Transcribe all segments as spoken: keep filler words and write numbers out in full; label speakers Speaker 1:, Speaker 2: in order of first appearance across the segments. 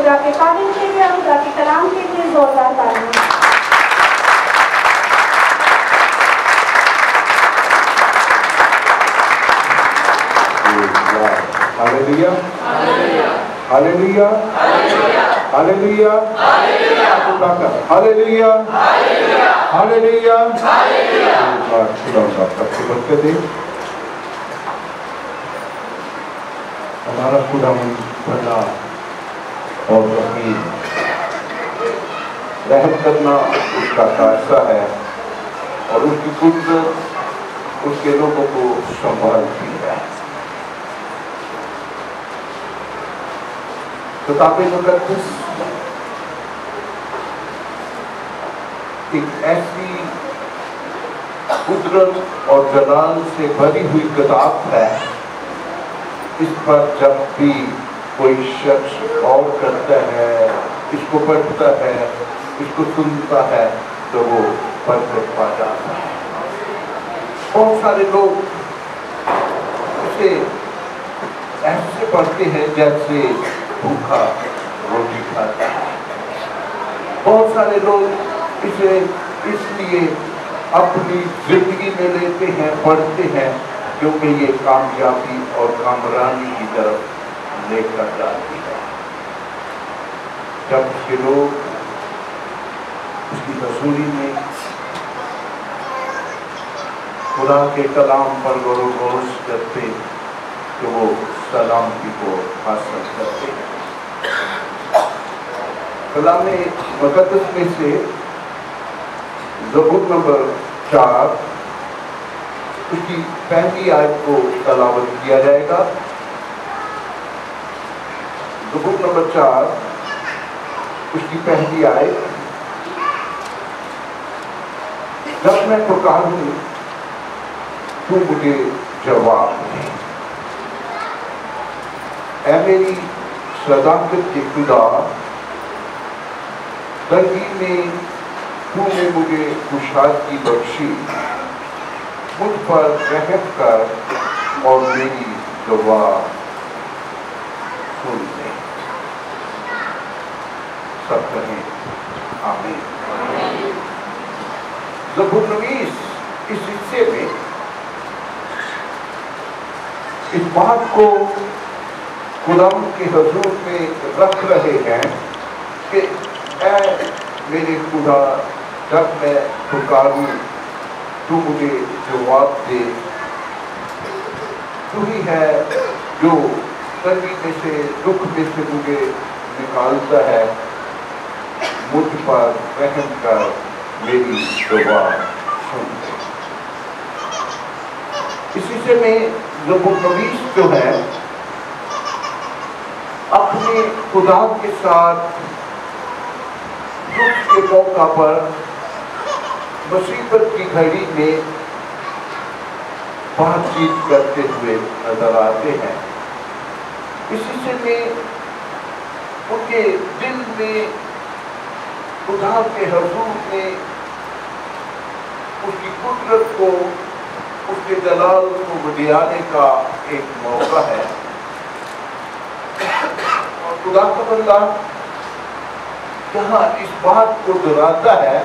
Speaker 1: خدا کے قابل کے لیے اور خدا کے کلام کے لیے زوردار تالیاں۔
Speaker 2: Hallelujah hallelujah hallelujah hallelujah hallelujah hallelujah. خدا سب کو برکت دے۔ ہمارا خدا بھلا اور رحیم، رحم کرنا اس کا خاصہ ہے اور اس کی قدرت اس کے لوگوں کو سنبھالتی ہے۔ کتاب مقدس ایک ایسی قدرت اور جلال سے بھری ہوئی کتاب ہے، اس پر جب بھی کوئی شخص غور کرتا ہے، اس کو پڑھتا ہے، اس کو سنتا ہے تو وہ برکت پا جاتا ہے۔ بہت سارے لوگ اسے ایسے پڑھتے ہیں جیسے بھوکا روٹی کھاتا ہے۔ بہت سارے لوگ اسے اس لیے اپنی زندگی میں لیتے ہیں، پڑھتے ہیں، کیونکہ یہ کامیابی اور کامرانی کی طرف لے کر جاتی ہے۔ جب کے لوگ اس کی رسولی میں خدا کے کلام پر غور و خوض کرتے تو وہ سلامتی کو حاصل کرتے ہیں۔ کلام مقدس میں سے زبور نمبر چار اس کی پہلی آیت کو تلاوت کیا جائے گا۔ زبور نمبر چار اس کی پہلی آیت، جب میں پکاروں تو مجھے جواب دے، اے میری صداقت کے خدا، تنگی میں تو نے مجھے کشادگی بخشی، مجھ پر رحم کر اور میری دعا سن لے۔ سب کہیں آمین۔ زبور نویس اس حصے میں اس بات کو خداوند کے حضور میں رکھ رہے ہیں کہ اے میرے خدا، جب میں پکاروں تو مجھے جواب دے، تو ہی ہے جو تنگی میں سے، دکھ میں سے مجھے نکالتا ہے، مجھ پر رحم کر میری دعا سن لے۔ اسی سے میں زبور نویس جو ہے اپنے خدا کے ساتھ دکھ کے موقع پر، مصیبت کی گھڑی میں بات چیت کرتے ہوئے نظر آتے ہیں۔ اسی سے میں ان کے دل میں خدا کے حضور میں اس کی قدرت کو، اس کے جلال کو بڑھانے کا ایک موقع ہے۔ اور خدا کا بندہ جہاں اس بات کو دہراتا ہے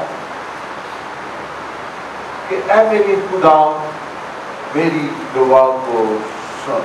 Speaker 2: کہ اے میرے خدا، میری دعا کو سن۔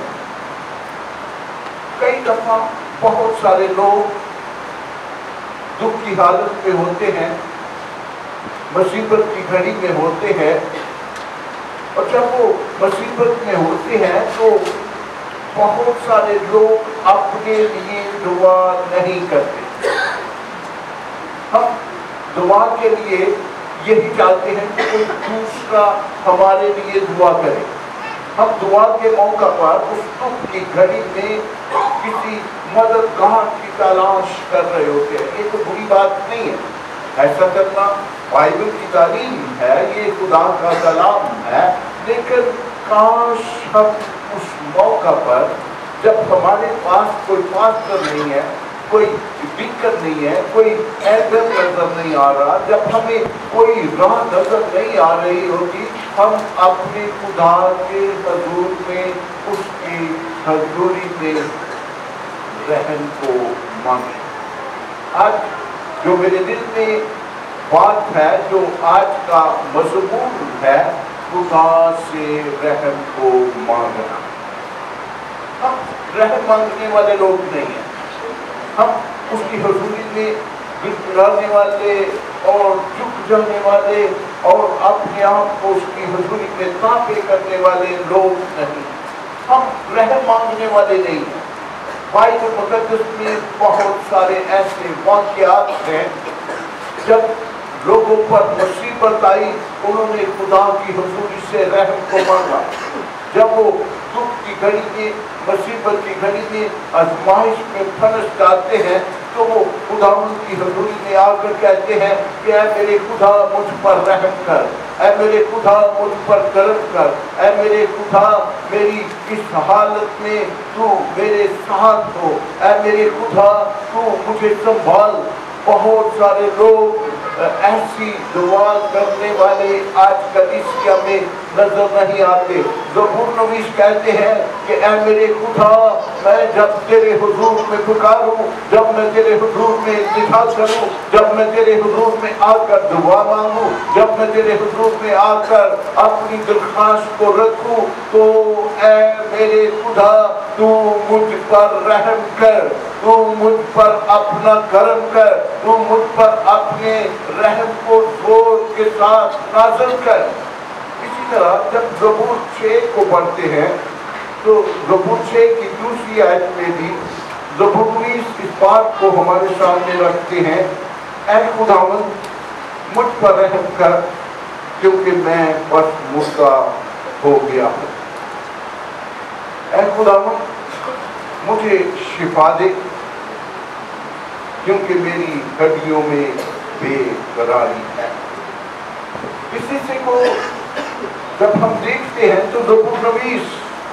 Speaker 2: کئی دفعہ بہت سارے لوگ دکھ کی حالت میں ہوتے ہیں، مصیبت کی گھڑی میں ہوتے ہیں، اور جب وہ مصیبت میں ہوتے ہیں تو بہت سارے لوگ اپنے لیے دعا نہیں کرتے۔ ہم دعا کے لیے یہی چاہتے ہیں کہ کوئی دوسرا ہمارے لیے دعا کرے۔ ہم دعا کے موقع پر اس دکھ کی گھڑی میں کسی مددگار کی تلاش کر رہے ہوتے ہیں۔ یہ تو بری بات نہیں ہے، ایسا کرنا بائبل کی تعلیم ہے، یہ خدا کا کلام ہے، لیکن کاش ہم اس موقع پر جب ہمارے پاس کوئی پاسٹر نہیں ہے، کوئی دقت نہیں ہے، کوئی ایڈر نظر نہیں آ رہا، جب ہمیں کوئی راہ نظر نہیں آ رہی ہوتی، ہم اپنے خدا کے حضور میں، اس کی حضوری میں رحم کو مانگیں۔ آج جو میرے دل میں بات ہے، جو آج کا مضمون ہے، خدا سے رحم کو مانگنا۔ ہم رحم مانگنے والے لوگ نہیں ہیں، ہم اس کی حضوری میں گڑگڑانے والے اور جھک جانے والے اور اپنے آپ کو اس کی حضوری میں تابع کرنے والے لوگ نہیں، ہم رحم مانگنے والے نہیں ہیں۔ بائبل مقدس میں بہت سارے ایسے واقعات ہیں جب لوگوں پر مصیبت آئی، انہوں نے خدا کی حضوری سے رحم کو مانگا۔ جب وہ دکھ کی گھڑی میں، مصیبت کی گھڑی میں، آزمائش میں پھنس جاتے ہیں تو وہ خداوند کی حضوری میں آ کر کہتے ہیں کہ اے میرے خدا مجھ پر رحم کر، اے میرے خدا مجھ پر کرم کر، اے میرے خدا میری اس حالت میں تو میرے ساتھ ہو، اے میرے خدا تو مجھے سنبھال۔ بہت سارے لوگ ایسی دعا کرنے والے آج کلیسیا میں نظر نہیں آتے۔ زبور نویس کہتے ہیں کہ اے میرے خدا میں جب تیرے حضور میں پکاروں، جب میں تیرے حضور میں التجا کروں، جب میں تیرے حضور میں آ کر دعا مانگوں، جب میں تیرے حضور میں آ کر اپنی درخواست کو رکھوں تو اے میرے خدا تو مجھ پر رحم کر، تو مجھ پر اپنا کرم کر، تو مجھ پر اپنے رحم کو زور کے ساتھ نازل کر۔ اسی طرح جب زبور چھ کو پڑھتے ہیں تو زبور چھ کی دوسری آیت میں بھی زبور نویس اس بات کو ہمارے سامنے رکھتے ہیں، اے خداوند مجھ پر رحم کر کیونکہ میں بس مردہ ہو گیا ہوں۔ اے خداوند مجھے شفا دے کیونکہ میری ہڈیوں میں بے قراری ہے۔ اسی سے کو جب ہم دیکھتے ہیں تو زبور نویس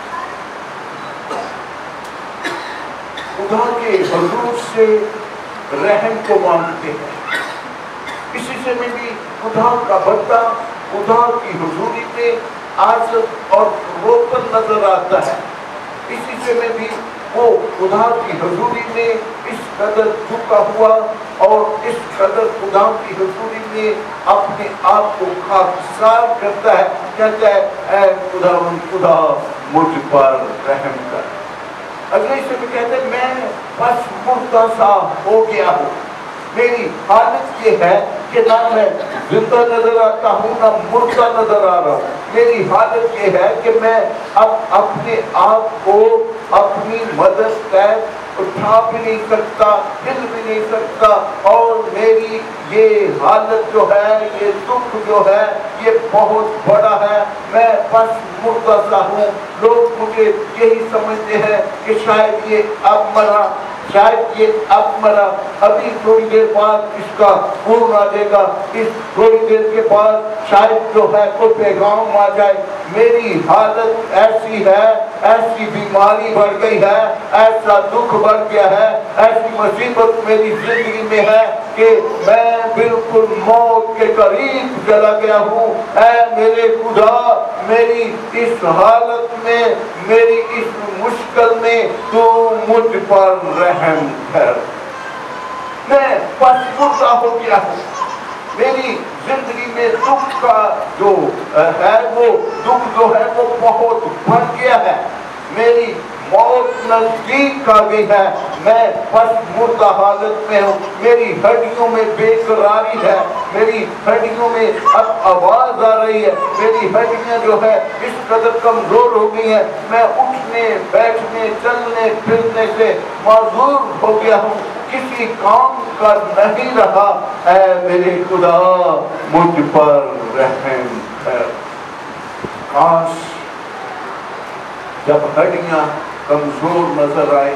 Speaker 2: خدا کے حضور سے رحم کو مانگتے ہیں۔ اسی سے میں بھی خدا کا بندہ خدا کی حضوری میں عاجز اور روپن نظر آتا ہے۔ اسی سے میں بھی وہ خدا کی حضوری میں اس قدر جھکا ہوا اور اس قدر خدا کی حضوری میں اپنے آپ کو خاکسار کرتا ہے، کہتا ہے اے خداوند خدا مجھ پر رحم کر۔ اگلے سے بھی کہتے ہیں میں بس مردہ سا ہو گیا ہوں، میری حالت یہ ہے کہ نہ میں زندہ نظر آتا ہوں نہ مردہ نظر آ رہا ہوں۔ میری حالت یہ ہے کہ میں اب اپنے آپ کو اپنی مدد تحت اٹھا بھی نہیں سکتا، ہل بھی نہیں سکتا، اور میری یہ حالت جو ہے، یہ دکھ جو ہے یہ بہت بڑا ہے، میں بس مردہ سا ہوں۔ لوگ مجھے یہی سمجھتے ہیں کہ شاید یہ اب مرا، شاید یہ اب مرا، ابھی تھوڑی دیر بعد اس کا خون آ جائے گا، اس تھوڑی دیر کے بعد شاید جو ہے کوئی پیغام آ جائے۔ میری حالت ایسی ہے، ایسی بیماری بڑھ گئی ہے، ایسا دکھ بڑھ گیا ہے، ایسی مصیبت میری زندگی میں ہے کہ میں بالکل موت کے قریب چلا گیا ہوں۔ اے میرے خدا میری اس حالت میں، میری اس مشکل میں تو مجھ پر رحم کر۔ میں بس مردہ ہو گیا ہوں، میری زندگی میں دکھ کا جو ہے وہ دکھ جو ہے وہ بہت بڑھ گیا ہے، میری موت نزدیک آ گئی ہے، میں بس مردہ حالت میں ہوں، میری ہڈیوں میں بے قراری ہے، میری ہڈیوں میں اب آواز آ رہی ہے، میری ہڈیاں جو ہے اس قدر کمزور ہو گئی ہیں، میں اٹھنے بیٹھنے چلنے پھرنے سے معذور ہو گیا ہوں، کسی کام کا نہیں رہا۔ اے میرے خدا مجھ پر رحم کر۔ کاش جب ہڈیاں کمزور نظر آئے،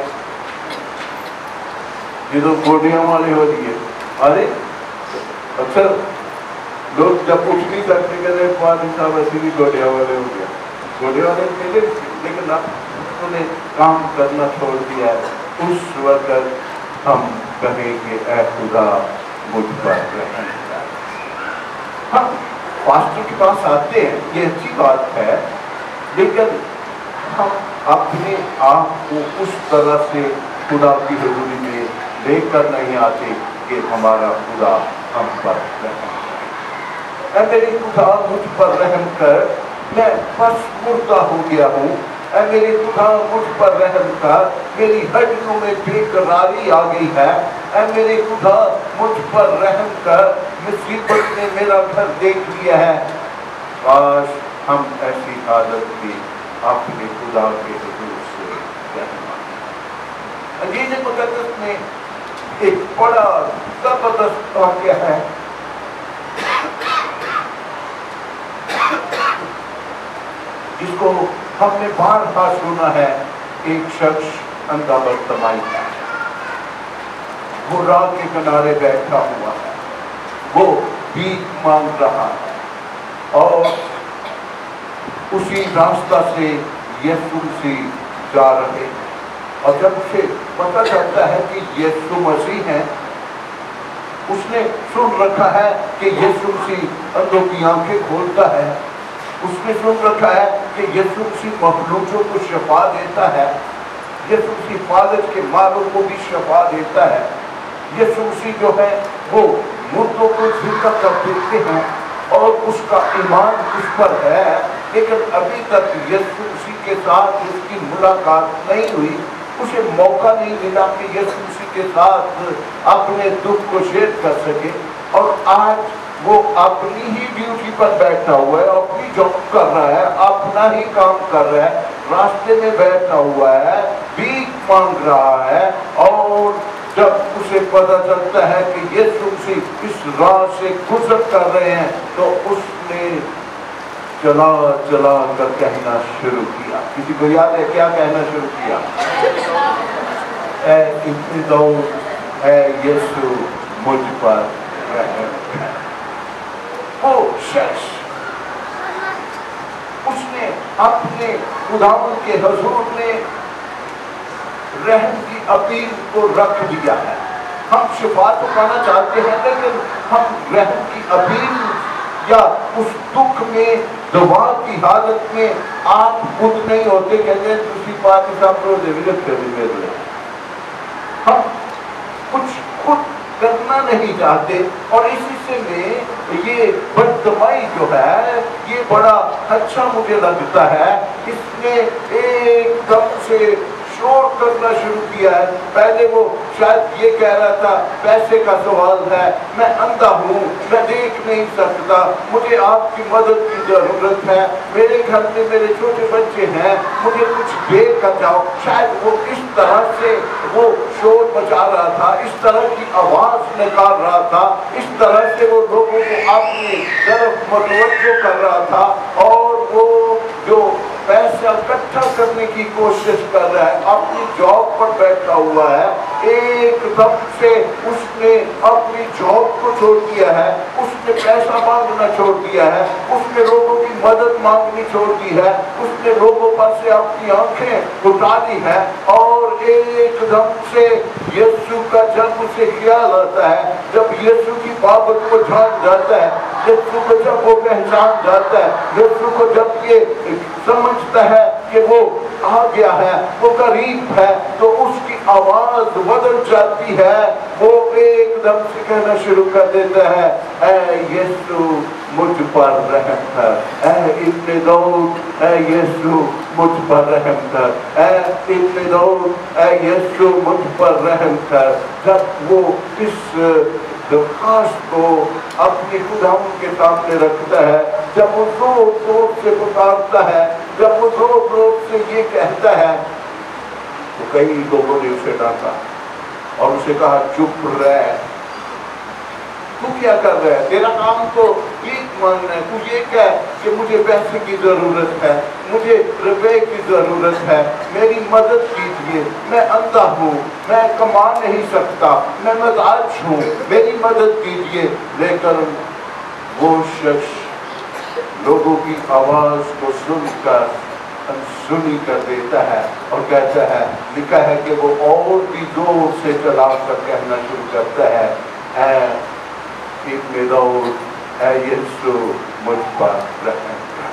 Speaker 2: جدو گوڈیاں والے ہو دیئے، ارے اکثر لوگ جب اٹھ نہیں سکتے کہتے ہیں پانی صاحب ایسی بھی گوڈیاں والے ہو گیا، گوڈیاں والے پہلے لیکن اب انہوں نے کام کرنا چھوڑ دیا ہے۔ اس وقت ہم کہیں کہ اے خدا مجھ پر رحم کر۔ ہم پاسٹر کے پاس آتے ہیں، یہ اچھی بات ہے، لیکن ہم اپنے آپ کو اس طرح سے خدا کی حضوری میں لے کر نہیں آتے کہ ہمارا خدا ہم پر رحم کر۔ اے میرے خدا مجھ پر رحم کر، میں بس مردہ ہو گیا ہوں۔ اے میرے خدا مجھ پر رحم کر، میری ہڈیوں میں بے قراری آ گئی ہے۔ اے میرے خدا مجھ پر رحم کر، مصیبت نے میرا گھر دیکھ لیا ہے۔ کاش ہم ایسی حالت میں اپنے خدا کے حضور سے رحم مانگیں۔ انجیل مقدس میں ایک بڑا زبردست واقعہ ہے، جس کو ہم نے بارہا سنا ہے۔ ایک شخص اندھا برتمائی ہے، وہ راہ کے کنارے بیٹھا ہوا ہے، وہ بھیک مانگ رہا ہے، اور اسی راستہ سے یسوع مسیح جا رہے ہیں۔ اور جب اسے پتہ چلتا ہے کہ یسوع مسیح ہیں، اس نے سن رکھا ہے کہ یسوع مسیح اندھوں کی آنکھیں کھولتا ہے، اس نے سن رکھا ہے کہ یسوع مسیح مخلوقوں کو شفا دیتا ہے، یسوع مسیح فالج کے ماروں کو بھی شفا دیتا ہے، یسوع مسیح جو ہے وہ مردوں کو زندہ کر دیتے ہیں، اور اس کا ایمان اس پر ہے۔ لیکن ابھی تک یسوع مسیح کے ساتھ اس کی ملاقات نہیں ہوئی، اسے موقع نہیں ملا کہ یسوع مسیح کے ساتھ اپنے دکھ کو شیئر کر سکے۔ اور آج وہ اپنی ہی ڈیوٹی پر بیٹھا ہوا ہے، اپنی جاب کر رہا ہے، اپنا ہی کام کر رہا ہے، راستے میں بیٹھا ہوا ہے، بھیک مانگ رہا ہے، اور جب اسے پتہ چلتا ہے کہ یسوع مسیح اس راہ سے گزر کر رہے ہیں، تو اس نے چلا چلا کر کہنا شروع کیا۔ کسی کو یاد ہے کیا کہنا شروع کیا؟ اے اتنی دور، اے یسوع مجھ پر رحم کر۔ وہ شخص، اس نے اپنے خداوند کے حضور میں رحم کی اپیل کو رکھ دیا ہے۔ ہم شفا تو پانا چاہتے ہیں، لیکن ہم رحم کی اپیل یا اس دکھ میں دعا کی حالت میں آپ خود نہیں ہوتے، کہتے ہیں تسی پاک صاحب روزے بھی رکھتے بھی میرے لئے۔ ہم کچھ خود کرنا نہیں چاہتے، اور اسی سے میں یہ بددمائی جو ہے یہ بڑا اچھا مجھے لگتا ہے۔ اس نے ایک دم سے شور کرنا شروع کیا ہے۔ پہلے وہ شاید یہ کہہ رہا تھا پیسے کا سوال ہے، میں اندھا ہوں، میں دیکھ نہیں سکتا، مجھے آپ کی مدد کی ضرورت ہے، میرے گھر میں میرے چھوٹے بچے ہیں، مجھے کچھ دے کر جاؤ۔ شاید وہ اس طرح سے وہ شور مچا رہا تھا، اس طرح کی آواز نکال رہا تھا، اس طرح سے وہ لوگوں کو اپنی طرف متوجہ کر رہا تھا، اور وہ جو پیسہ اکٹھا کرنے کی کوشش کر رہا ہے، اپنی جاب پر بیٹھا ہوا ہے، ایک دم سے اس نے اپنی جاب کو چھوڑ دیا ہے، اس نے پیسہ مانگنا چھوڑ دیا ہے، اس نے لوگوں کی مدد مانگنی چھوڑ دی ہے، اس نے لوگوں پر سے اپنی آنکھیں اٹھا دی ہے، اور ایک دم سے یسوع کا جب اسے خیال آتا ہے، جب یسوع کی بابت کو جان جاتا ہے، یسوع کو جب وہ پہچان جاتا ہے، یسوع کو جب یہ سمجھتا ہے کہ وہ آ گیا ہے، وہ قریب ہے، تو اس کی آواز بدل جاتی ہے۔ وہ ایک دم سے کہنا شروع کر دیتا ہے، اے یسوع مجھ پر رحم کر، اے ابن داؤد، اے یسوع مجھ پر رحم کر، اے ابن داؤد، اے یسوع مجھ پر رحم کر۔ جب وہ اس درخواست کو اپنی خداوند کے سامنے رکھتا ہے، جب وہ زور زور سے پکارتا ہے، جب وہ زور زور سے یہ کہتا ہے، تو کئی لوگوں نے اسے ڈانٹا اور اسے کہا چپ رہ، تو کیا کر رہا ہے؟ تیرا کام تو بھیک مانگنا ہے، تو یہ کہہ کہ مجھے پیسے کی ضرورت ہے، مجھے روپے کی ضرورت ہے، میری مدد کیجیے، میں اندھا ہوں، میں کما نہیں سکتا، میں محتاج ہوں، میری مدد کیجیے۔ لیکن وہ شخص لوگوں کی آواز کو سن کر انسنی کر دیتا ہے اور کہتا ہے، لکھا ہے کہ وہ اور بھی زور سے چلا کر کہنا شروع کرتا ہے، اے ابن داؤد، اے یسوع مجھ پر رحم کر۔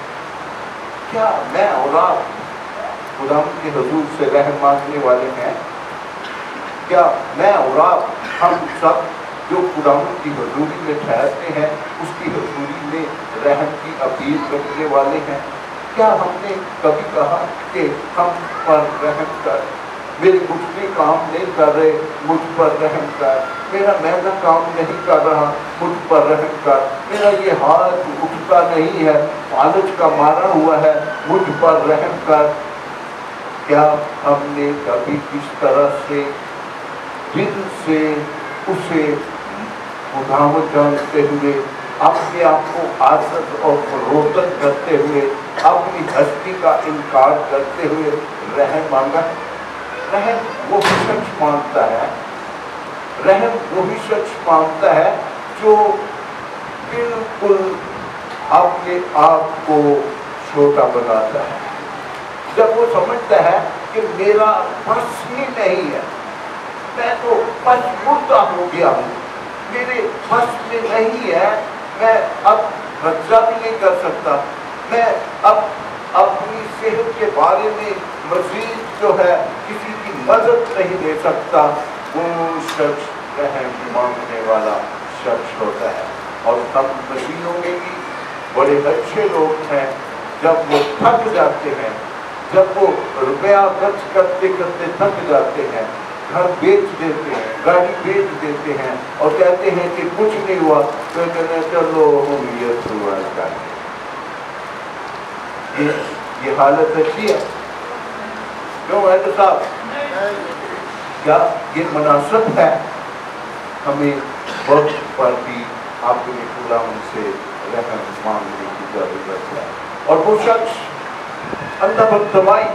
Speaker 2: کیا میں اور آپ خدا کے حضور سے رحم مانگنے والے ہیں؟ کیا میں اور آپ ہم سب جو خداوند کی حضوری میں ٹھہرتے ہیں اس کی حضوری میں رحم کی اپیل کرنے والے ہیں؟ کیا ہم نے کبھی کہا کہ ہم پر رحم کر، میرے گھٹنے کام نہیں کر رہے مجھ پر رحم کر، میرا معدہ کام نہیں کر رہا مجھ پر رحم کر، میرا یہ ہاتھ اٹھتا نہیں ہے فالج کا مارا ہوا ہے مجھ پر رحم کر؟ کیا ہم نے کبھی کس طرح سے دل سے اسے خداوند جانتے ہوئے اپنے آپ کو عاجز اور فروخت کرتے ہوئے اپنی ہستی کا انکار کرتے ہوئے رحم مانگا؟ رحم وہی شخص مانگتا ہے رحم وہی شخص مانگتا ہے جو بالکل اپنے آپ کو چھوٹا بناتا ہے، جب وہ سمجھتا ہے کہ میرا بس ہی نہیں ہے، میں تو بس مردہ ہو گیا ہوں، میرے بس میں نہیں ہے، میں اب خرچہ بھی نہیں کر سکتا، میں اب اپنی صحت کے بارے میں مزید جو ہے کسی کی مدد نہیں دے سکتا، وہ شخص رحم مانگنے والا شخص ہوتا ہے۔ اور ہم مسیحیوں میں بھی بڑے اچھے لوگ ہیں، جب وہ تھک جاتے ہیں، جب وہ روپیہ خرچ کرتے کرتے تھک جاتے ہیں، گھر بیچ دیتے ہیں، گاڑی بیچ دیتے ہیں اور کہتے ہیں کہ کچھ نہیں ہوا، تو کہتے ہیں چلو ہم یہ شروعات کریں۔ یہ یہ حالت اچھی ہے کیوں ہے تو صاحب؟ کیا یہ مناسب ہے؟ ہمیں وقت پر بھی اپنے خداوند سے رحم مانگنے کی ضرورت ہے۔ اور وہ شخص اندھا بدتمائی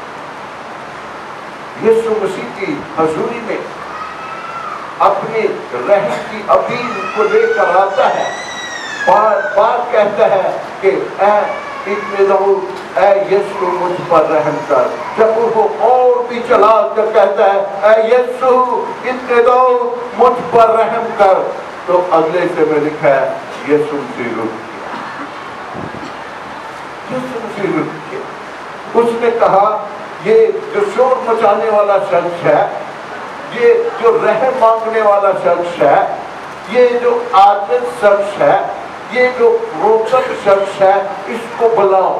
Speaker 2: یسوع مسیح کی حضوری میں اپنے رحم کی اپیل کو لے کر آتا ہے، بار بار کہتا ہے کہ اے ابن داؤد، اے یسوع مجھ پر رحم کر۔ جب وہ اور بھی چلا کر کہتا ہے اے یسوع ابن داؤد مجھ پر رحم کر، تو اگلے سے میں لکھا ہے یسوع مسیح رک گیا، یسوع مسیح رک گیا۔ اس نے کہا یہ جو شور مچانے والا شخص ہے، یہ جو رحم مانگنے والا شخص ہے، یہ جو عاجز شخص ہے، یہ جو روکت شخص ہے، اس کو بلاؤ۔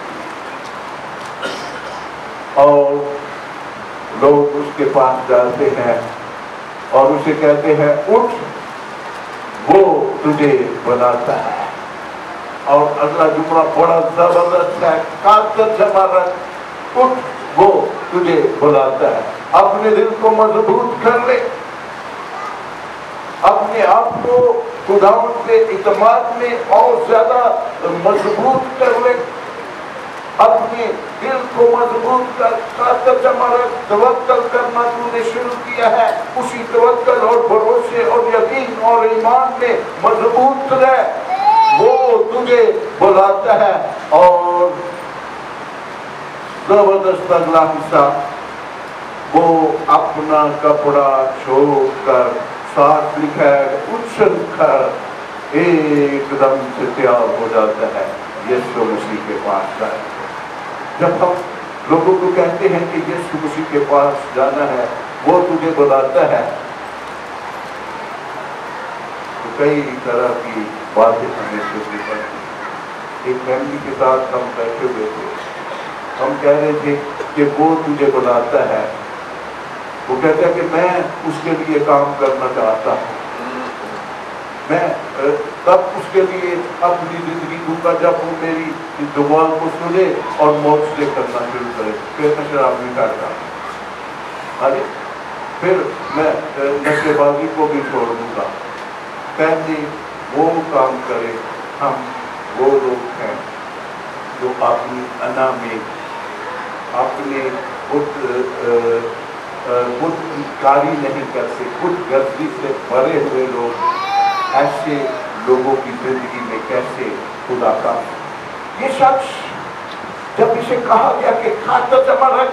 Speaker 2: اور لوگ اس کے پاس جاتے ہیں اور اسے کہتے ہیں اٹھ، وہ تجھے بلاتا ہے۔ اور اگلا جملہ بڑا زبردست ہے، قاطر جمع رکھ، اٹھ وہ تجھے بلاتا ہے۔ اپنے دل کو مضبوط کر لے، اپنے آپ کو خداوند کے اعتماد میں اور زیادہ مضبوط کر لے، اپنے دل کو مضبوط کر، قاطر جمع رکھ، توکل کرنا تو نے شروع کیا ہے، اسی توکل اور بھروسے اور یقین اور ایمان میں مضبوط رہ، وہ تجھے بلاتا ہے۔ اور زبردست اگلا حصہ، وہ اپنا کپڑا چھوڑ کر، ساتھ لکھا ہے اچھل کر ایک دم سے تیار ہو جاتا ہے یسوع مسیح کے پاس جائے۔ جب ہم لوگوں کو کہتے ہیں کہ یسوع مسیح کے پاس جانا ہے، وہ تجھے بلاتا ہے، تو کئی طرح کی باتیں ہمیں سننی پڑتی۔ ایک فیملی کے ساتھ ہم بیٹھے ہوئے تھے، ہم کہہ رہے تھے کہ وہ تجھے بلاتا ہے، وہ کہتا ہے کہ میں اس کے لیے کام کرنا چاہتا ہوں، میں تب اس کے لیے اپنی زندگی دوں گا جب وہ میری دعا کو سنے اور معجزے کرنا شروع کرے، پھر میں شراب نہیں کھاتا، ارے پھر میں نشے بازی کو بھی چھوڑ دوں گا۔ پہلے وہ کام کرے۔ ہم وہ لوگ ہیں جو اپنی انا میں اپنے خود خود کاری نہیں کرتے، خود غرضی سے بھرے ہوئے لوگ، ایسے لوگوں کی زندگی میں کیسے خدا کا؟ یہ شخص جب اسے کہا گیا کہ خاطر جمع رکھ،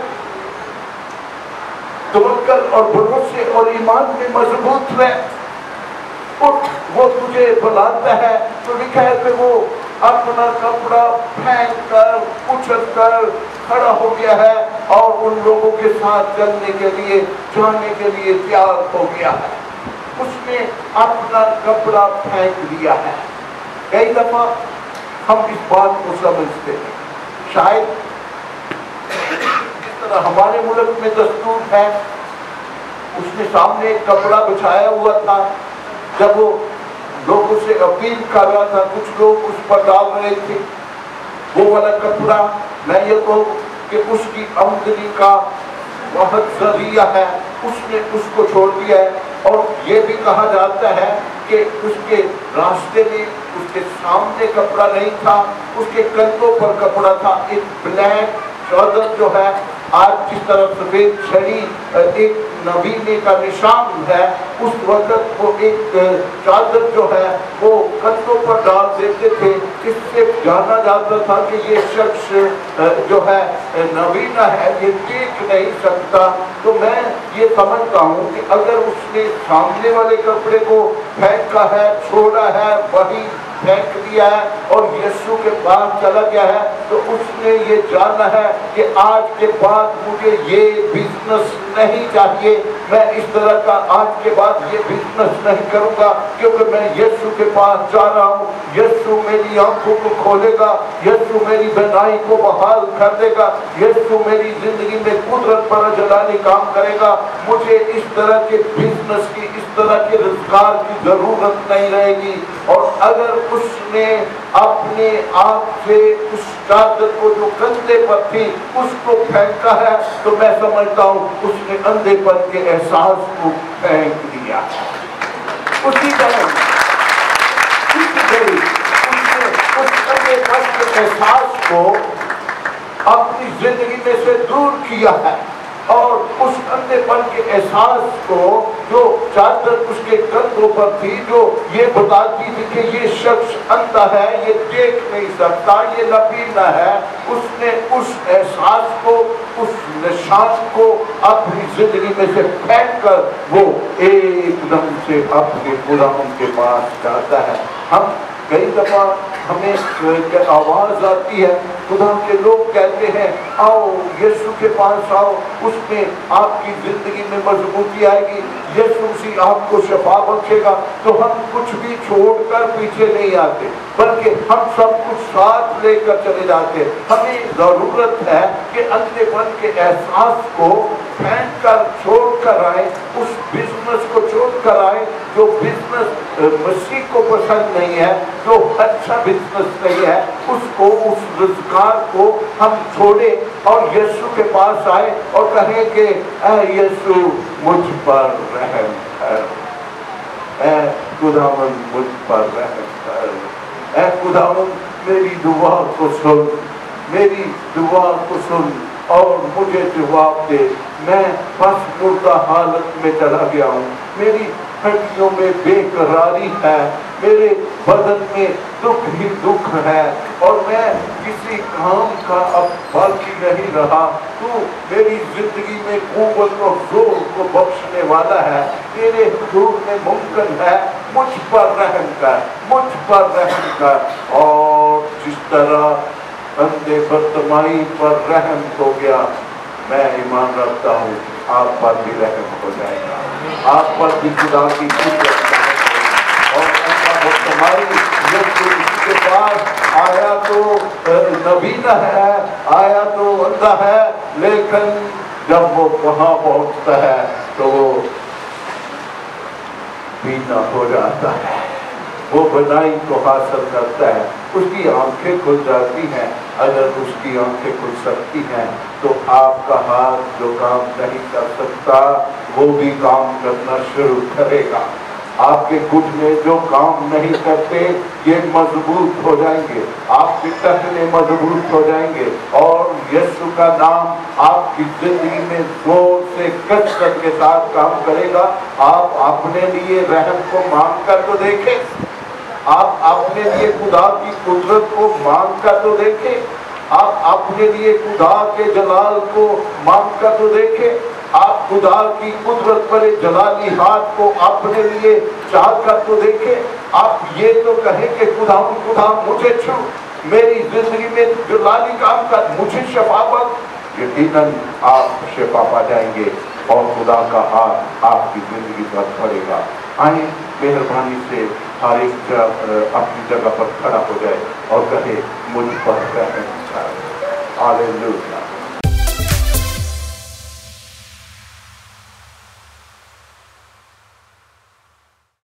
Speaker 2: توکل اور بھروسے اور ایمان میں مضبوط رہ، اٹھ وہ تجھے بلاتا ہے، تو لکھا ہے کہ وہ اپنا کپڑا پھینک کر اچھل کر کھڑا ہو گیا ہے اور ان لوگوں کے ساتھ چلنے کے لیے، جانے کے لیے تیار ہو گیا ہے۔ اس نے اپنا کپڑا پھینک دیا ہے۔ کئی دفعہ ہم اس بات کو سمجھتے ہیں، شاید جس طرح ہمارے ملک میں دستور ہے، اس نے سامنے ایک کپڑا بچھایا ہوا تھا، جب وہ لوگوں سے اپیل کر رہا تھا، کچھ لوگ اس پر ڈال رہے تھے، وہ والا کپڑا میں یہ کہوں کہ اس کی آمدنی کا بہت ذریعہ ہے، اس نے اس کو چھوڑ دیا ہے۔ اور یہ بھی کہا جاتا ہے کہ اس کے راستے میں اس کے سامنے کپڑا نہیں تھا، اس کے کندھوں پر کپڑا تھا، ایک بلیک چادر جو ہے، آج جس طرح سفید چھڑی ایک نبینے کا نشان ہے، اس وقت وہ ایک چادر جو ہے وہ کندھوں پر ڈال دیتے تھے، اس سے جانا جاتا تھا کہ یہ شخص جو ہے نبینا ہے، یہ دیکھ نہیں سکتا۔ تو میں یہ سمجھتا ہوں کہ اگر اس نے سامنے والے کپڑے کو پھینکا ہے، چھوڑا ہے، وہی پھینک دیا ہے اور یسوع کے پاس چلا گیا ہے، تو اس نے یہ جانا ہے کہ آج کے بعد مجھے یہ بزنس نہیں چاہیے، میں اس طرح کا آج کے بعد یہ بزنس نہیں کروں گا، کیونکہ میں یسوع کے پاس جا رہا ہوں۔ یسوع میری آنکھوں کو کھولے گا، یسوع میری بینائی کو بحال کر دے گا، یسوع میری زندگی میں قدرت پر جلالی کام کرے گا، مجھے اس طرح کے بزنس کی، اس طرح کے روزگار کی ضرورت نہیں رہے گی۔ اور اگر اس نے اپنے آپ سے اس چادر کو جو کندھے پر تھی اس کو پھینکا ہے، تو میں سمجھتا ہوں اس نے اندھے پن کے احساس کو پھینک دیا۔ اسی طرح اسی طرح اس نے اس اندھے پن کے احساس کو اپنی زندگی میں سے دور کیا ہے، اور اس اندھے پن کے احساس کو جو چادر اس کے کندھوں پر تھی، جو یہ بتاتی تھی کہ یہ شخص اندھا ہے، یہ دیکھ نہیں سکتا، یہ نبینا ہے، اس نے اس احساس کو، اس نشان کو اپنی زندگی میں سے پھینک کر وہ ایک دم سے اپنے خداوند کے پاس جاتا ہے۔ ہم کئی دفعہ ہمیں آواز آتی ہے، خدا کے لوگ کہتے ہیں آؤ یسوع کے پاس آؤ، اس میں آپ کی زندگی میں مضبوطی آئے گی، یسوع مسیح آپ کو شفا بخشے گا۔ تو ہم کچھ بھی چھوڑ کر پیچھے نہیں آتے، بلکہ ہم سب کچھ ساتھ لے کر چلے جاتے۔ ہمیں ضرورت ہے کہ اندھے پن کے احساس کو پھینک کر چھوڑ کر آئے، اس بزنس کو چھوڑ کر آئے جو بزنس مسیح کو پسند نہیں ہے، جو اچھا بزنس نہیں ہے، اس کو، اس روزگار کو ہم چھوڑے اور یسوع کے پاس آئے اور کہیں کہ اے یسوع مجھ پر رحم کر، اے خداوند مجھ پر رحم کر، اے خداوند میری دعا کو سن، میری دعا کو سن اور مجھے جواب دے۔ میں بس مردہ حالت میں چلا گیا ہوں، میری ہڈیوں میں بے قراری ہے، میرے بدن میں دکھ ہی دکھ ہے، اور میں کسی کام کا اب باقی نہیں رہا۔ تو میری زندگی میں قوت اور زور کو بخشنے والا ہے، تیرے حضور میں ممکن ہے، مجھ پر رحم کر، مجھ پر رحم کر۔ اور جس طرح اندھے برتمائی پر رحم ہو گیا، میں ایمان رکھتا ہوں آپ پر بھی رحم ہو جائے گا، آپ پر بھی خدا کی قدرت اور اندھا برتمائی یسوع کے پاس آیا تو نبینا ہے، آیا تو اندھا ہے، لیکن جب وہ وہاں پہنچتا ہے تو وہ بینا ہو جاتا ہے، وہ بنائی کو حاصل کرتا ہے، اس کی آنکھیں کھل جاتی ہیں۔ اگر اس کی آنکھیں کھل سکتی ہیں تو آپ کا ہاتھ جو کام نہیں کر سکتا وہ بھی کام کرنا شروع کرے گا۔ آپ کے گھٹنے جو کام نہیں کرتے یہ مضبوط ہو جائیں گے، آپ کے ٹخنے مضبوط ہو جائیں گے، اور یسوع کا نام آپ کی زندگی میں زور سے کثرت کے ساتھ کام کرے گا۔ آپ اپنے لیے رحم کو مانگ کر تو دیکھیں، آپ اپنے لیے خدا کی قدرت کو مانگ کر تو دیکھیں، آپ اپنے لیے خدا کے جلال کو مانگ کر تو دیکھیں، آپ خدا کی قدرت پر جلالی ہاتھ کو اپنے لیے چاہ کر تو دیکھیں۔ آپ یہ تو کہیں کہ خدا خدا مجھے چھو، میری زندگی میں جلالی کام کر، مجھے شفا بخش، یقیناً آپ شفا پا جائیں گے اور خدا کا ہاتھ آپ کی زندگی پر پڑے گا۔ آئیں مہربانی سے ہر ایک جگہ اپنی جگہ پر کھڑا ہو جائے اور کہے مجھ پر رحم کر. ہاللیلویا.